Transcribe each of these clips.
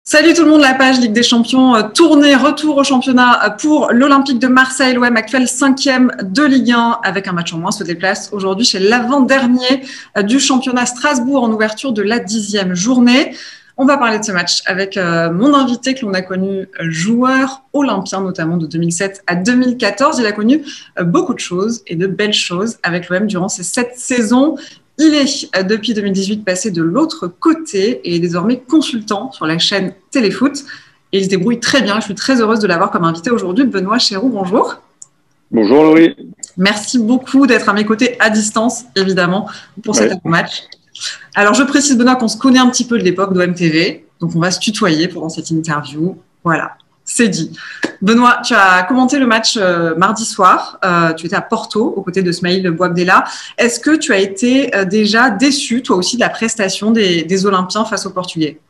Salut tout le monde, la page Ligue des Champions, tournée, retour au championnat pour l'Olympique de Marseille. L'OM actuel 5e de Ligue 1 avec un match en moins se déplace aujourd'hui chez l'avant-dernier du championnat Strasbourg en ouverture de la 10e journée. On va parler de ce match avec mon invité que l'on a connu joueur olympien notamment de 2007 à 2014. Il a connu beaucoup de choses et de belles choses avec l'OM durant ces 7 saisons. Il est, depuis 2018, passé de l'autre côté et est désormais consultant sur la chaîne Téléfoot. Et il se débrouille très bien. Je suis très heureuse de l'avoir comme invité aujourd'hui. Benoît Chéroux, bonjour. Bonjour Laurie. Merci beaucoup d'être à mes côtés à distance, évidemment, pour cet avant-match. Alors, je précise, Benoît, qu'on se connaît un petit peu de l'époque d'OM TV. Donc, on va se tutoyer pendant cette interview. Voilà, c'est dit. Benoît, tu as commenté le match mardi soir. Tu étais à Porto, aux côtés de Smaïl Bouabdella. Est-ce que tu as été déjà déçu, toi aussi, de la prestation des Olympiens face aux Portugais?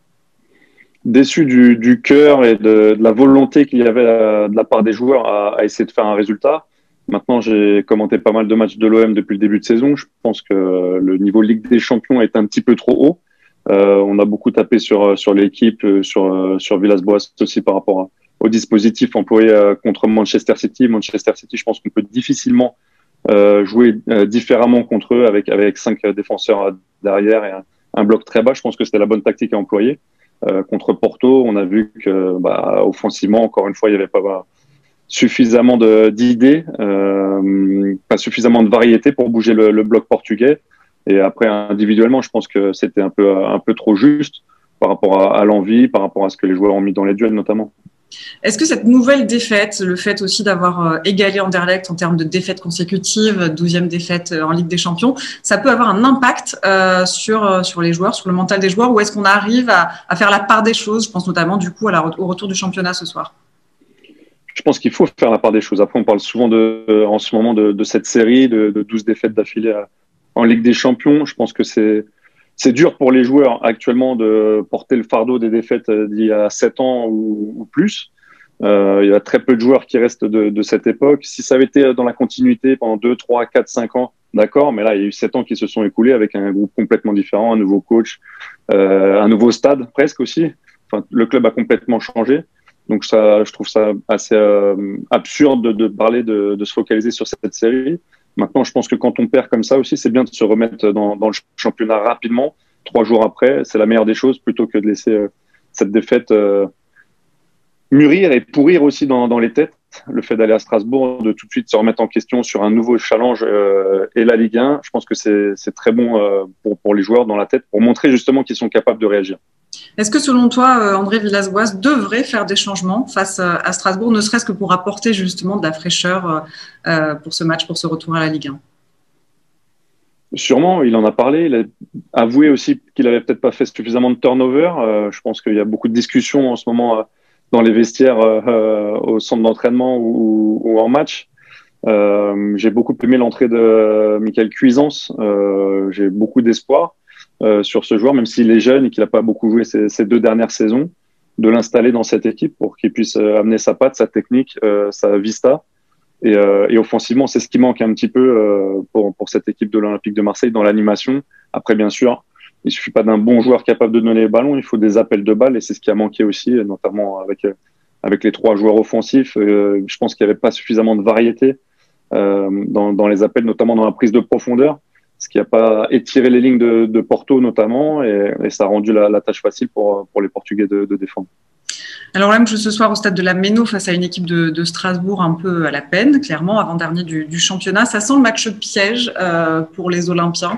Déçu du cœur et de la volonté qu'il y avait de la part des joueurs à essayer de faire un résultat. Maintenant, j'ai commenté pas mal de matchs de l'OM depuis le début de saison. Je pense que le niveau Ligue des Champions est un petit peu trop haut. On a beaucoup tapé sur l'équipe, sur Villas-Boas aussi par rapport au dispositif employé contre Manchester City. Manchester City, je pense qu'on peut difficilement jouer différemment contre eux avec 5 défenseurs derrière et un bloc très bas. Je pense que c'était la bonne tactique à employer. Contre Porto, on a vu que offensivement, encore une fois, il n'y avait pas suffisamment d'idées, pas suffisamment de variété pour bouger le bloc portugais. Et après, individuellement, je pense que c'était un peu trop juste par rapport à l'envie, par rapport à ce que les joueurs ont mis dans les duels notamment. Est-ce que cette nouvelle défaite, le fait aussi d'avoir égalé Anderlecht en termes de défaites consécutives, 12e défaite en Ligue des Champions, ça peut avoir un impact sur les joueurs, sur le mental des joueurs, ou est-ce qu'on arrive à faire la part des choses? Je pense notamment du coup au retour du championnat ce soir. Je pense qu'il faut faire la part des choses. Après, on parle souvent en ce moment de cette série de 12 défaites d'affilée en Ligue des Champions. Je pense que c'est dur pour les joueurs actuellement de porter le fardeau des défaites d'il y a 7 ans ou plus. Il y a très peu de joueurs qui restent de cette époque. Si ça avait été dans la continuité pendant 2, 3, 4, 5 ans, d'accord, mais là, il y a eu 7 ans qui se sont écoulés avec un groupe complètement différent, un nouveau coach, un nouveau stade presque aussi. Enfin, le club a complètement changé. Donc ça, je trouve ça assez absurde de parler de se focaliser sur cette série. Maintenant, je pense que quand on perd comme ça aussi, c'est bien de se remettre dans le championnat rapidement. 3 jours après, c'est la meilleure des choses plutôt que de laisser cette défaite mûrir et pourrir aussi dans les têtes. Le fait d'aller à Strasbourg, de tout de suite se remettre en question sur un nouveau challenge et la Ligue 1, je pense que c'est très bon pour les joueurs dans la tête, pour montrer justement qu'ils sont capables de réagir. Est-ce que selon toi, André Villas-Boas devrait faire des changements face à Strasbourg, ne serait-ce que pour apporter justement de la fraîcheur pour ce match, pour ce retour à la Ligue 1? Sûrement, il en a parlé. Il a avoué aussi qu'il avait peut-être pas fait suffisamment de turnover. Je pense qu'il y a beaucoup de discussions en ce moment dans les vestiaires, au centre d'entraînement ou en match. J'ai beaucoup aimé l'entrée de Michael Cuisance. J'ai beaucoup d'espoir sur ce joueur, même s'il est jeune et qu'il n'a pas beaucoup joué ces 2 dernières saisons, de l'installer dans cette équipe pour qu'il puisse amener sa patte, sa technique, sa vista. Et offensivement, c'est ce qui manque un petit peu pour cette équipe de l'Olympique de Marseille dans l'animation. Après, bien sûr, il suffit pas d'un bon joueur capable de donner les ballons, il faut des appels de balles et c'est ce qui a manqué aussi, notamment avec les 3 joueurs offensifs. Je pense qu'il n'y avait pas suffisamment de variété dans les appels, notamment dans la prise de profondeur, ce qui n'a pas étiré les lignes de Porto notamment et ça a rendu la tâche facile pour les Portugais de défendre. Alors l'OM joue ce soir au stade de la Méno face à une équipe de Strasbourg un peu à la peine, clairement, avant-dernier du championnat. Ça sent le match piège pour les Olympiens?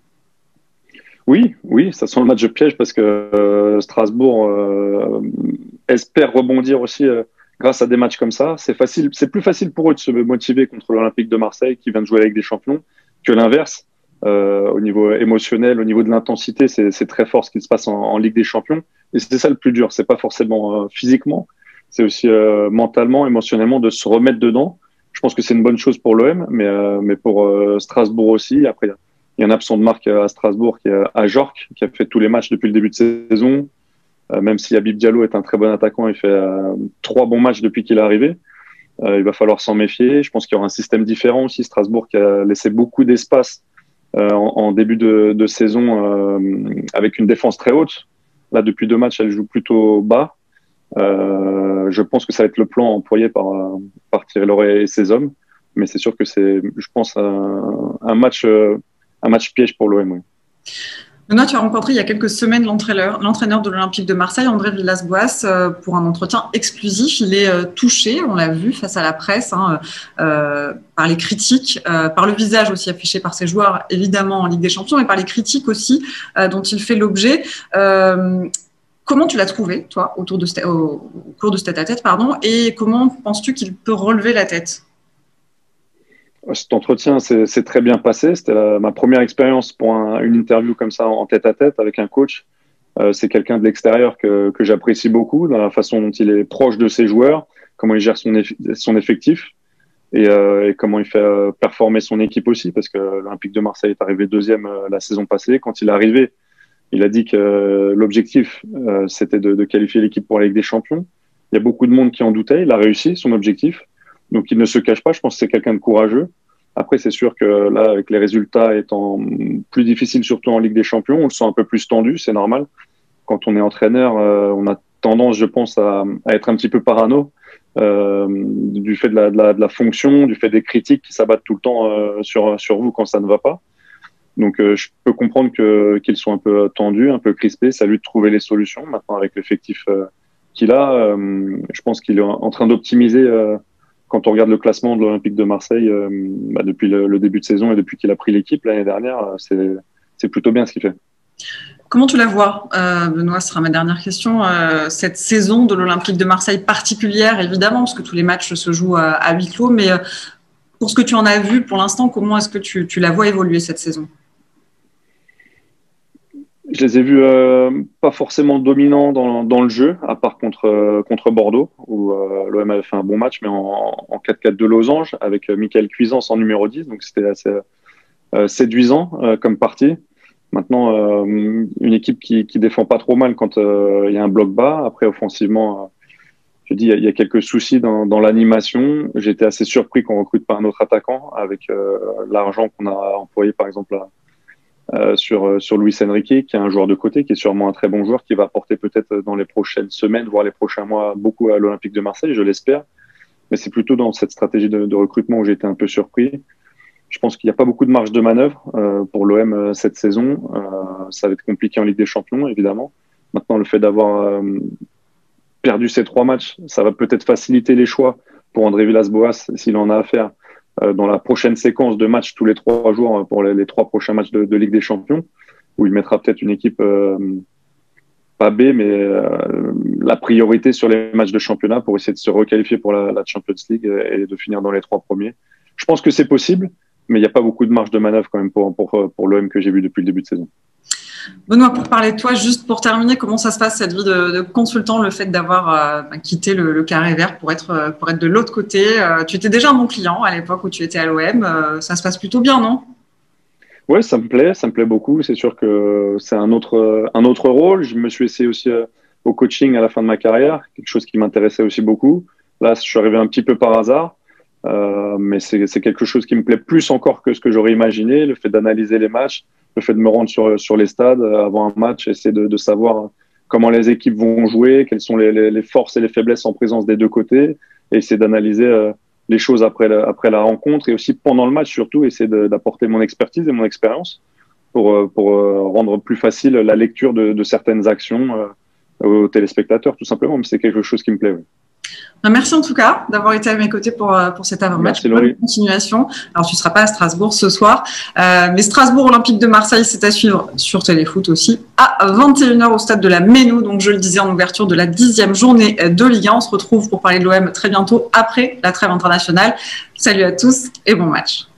Oui, ça sent le match piège parce que Strasbourg espère rebondir aussi grâce à des matchs comme ça. C'est plus facile pour eux de se motiver contre l'Olympique de Marseille qui vient de jouer avec des champions que l'inverse. Au niveau émotionnel, au niveau de l'intensité, c'est très fort ce qui se passe en Ligue des Champions. Et c'est ça le plus dur. C'est pas forcément physiquement, c'est aussi mentalement, émotionnellement de se remettre dedans. Je pense que c'est une bonne chose pour l'OM, mais pour Strasbourg aussi. Après, il y a un absent de marque à Strasbourg qui est à Jorque, qui a fait tous les matchs depuis le début de saison. Même si Habib Diallo est un très bon attaquant, il fait 3 bons matchs depuis qu'il est arrivé. Il va falloir s'en méfier. Je pense qu'il y aura un système différent aussi. Strasbourg qui a laissé beaucoup d'espace en début de saison avec une défense très haute. Là, depuis 2 matchs, elle joue plutôt bas. Je pense que ça va être le plan employé par Thierry Laurey et ses hommes. Mais c'est sûr que c'est, je pense, un match piège pour l'OM. Oui. Benoît, tu as rencontré il y a quelques semaines l'entraîneur de l'Olympique de Marseille, André Villas-Boas, pour un entretien exclusif. Il est touché, on l'a vu face à la presse, par les critiques, par le visage aussi affiché par ses joueurs, évidemment en Ligue des Champions, mais par les critiques aussi dont il fait l'objet. Comment tu l'as trouvé, toi, au cours de ce tête-à-tête, et comment penses-tu qu'il peut relever la tête? Cet entretien s'est très bien passé. C'était ma première expérience pour une interview comme ça en tête-à-tête avec un coach. C'est quelqu'un de l'extérieur que j'apprécie beaucoup dans la façon dont il est proche de ses joueurs, comment il gère son effectif et comment il fait performer son équipe aussi, parce que l'Olympique de Marseille est arrivé deuxième la saison passée. Quand il est arrivé, il a dit que l'objectif, c'était de qualifier l'équipe pour la Ligue des Champions. Il y a beaucoup de monde qui en doutait. Il a réussi son objectif. Donc, il ne se cache pas. Je pense que c'est quelqu'un de courageux. Après, c'est sûr que là, avec les résultats étant plus difficiles, surtout en Ligue des Champions, on le sent un peu plus tendu. C'est normal. Quand on est entraîneur, on a tendance, je pense, à être un petit peu parano du fait de la fonction, du fait des critiques qui s'abattent tout le temps sur vous quand ça ne va pas. Donc, je peux comprendre qu'ils sont un peu tendus, un peu crispés. C'est à lui de trouver les solutions. Maintenant, avec l'effectif qu'il a, je pense qu'il est en train d'optimiser. Quand on regarde le classement de l'Olympique de Marseille depuis le début de saison et depuis qu'il a pris l'équipe l'année dernière, c'est plutôt bien ce qu'il fait. Comment tu la vois, Benoît, ce sera ma dernière question, cette saison de l'Olympique de Marseille particulière, évidemment, parce que tous les matchs se jouent à huis clos, mais pour ce que tu en as vu pour l'instant, comment est-ce que tu la vois évoluer cette saison? Je les ai vus pas forcément dominants dans le jeu, à part contre Bordeaux, où l'OM avait fait un bon match, mais en 4-4 de losange, avec Michael Cuisance en numéro 10, donc c'était assez séduisant comme partie. Maintenant, une équipe qui défend pas trop mal quand il y a un bloc bas. Après, offensivement, je dis il y a quelques soucis dans l'animation. J'ai été assez surpris qu'on recrute pas un autre attaquant avec l'argent qu'on a employé, par exemple, sur Luis Enrique, qui est un joueur de côté, qui est sûrement un très bon joueur, qui va apporter peut-être dans les prochaines semaines, voire les prochains mois, beaucoup à l'Olympique de Marseille, je l'espère. Mais c'est plutôt dans cette stratégie de recrutement où j'ai été un peu surpris. Je pense qu'il n'y a pas beaucoup de marge de manœuvre pour l'OM cette saison. Ça va être compliqué en Ligue des Champions, évidemment. Maintenant, le fait d'avoir perdu ces 3 matchs, ça va peut-être faciliter les choix pour André Villas-Boas, s'il en a à faire, dans la prochaine séquence de matchs tous les 3 jours pour les 3 prochains matchs de Ligue des Champions, où il mettra peut-être une équipe pas B, mais la priorité sur les matchs de championnat pour essayer de se requalifier pour la Champions League et de finir dans les 3 premiers. Je pense que c'est possible, mais il n'y a pas beaucoup de marge de manœuvre quand même pour l'OM que j'ai vu depuis le début de saison. Benoît, pour parler de toi, juste pour terminer, comment ça se passe cette vie de consultant, le fait d'avoir quitté le carré vert pour être de l'autre côté? Tu étais déjà un bon client à l'époque où tu étais à l'OM. Ça se passe plutôt bien, non? Oui, ça me plaît beaucoup. C'est sûr que c'est un autre rôle. Je me suis essayé aussi au coaching à la fin de ma carrière, quelque chose qui m'intéressait aussi beaucoup. Là, je suis arrivé un petit peu par hasard. Mais c'est quelque chose qui me plaît plus encore que ce que j'aurais imaginé, le fait d'analyser les matchs, le fait de me rendre sur les stades avant un match, essayer de savoir comment les équipes vont jouer, quelles sont les forces et les faiblesses en présence des deux côtés, et essayer d'analyser les choses après la rencontre, et aussi pendant le match surtout, essayer d'apporter mon expertise et mon expérience pour rendre plus facile la lecture de certaines actions aux téléspectateurs, tout simplement. Mais c'est quelque chose qui me plaît. Oui. Merci en tout cas d'avoir été à mes côtés pour cet avant-match. Bonne continuation. Alors, tu ne seras pas à Strasbourg ce soir, mais Strasbourg Olympique de Marseille, c'est à suivre sur Téléfoot aussi à 21h au stade de la Méno. Donc, je le disais en ouverture de la 10e journée de Ligue 1. On se retrouve pour parler de l'OM très bientôt après la trêve internationale. Salut à tous et bon match.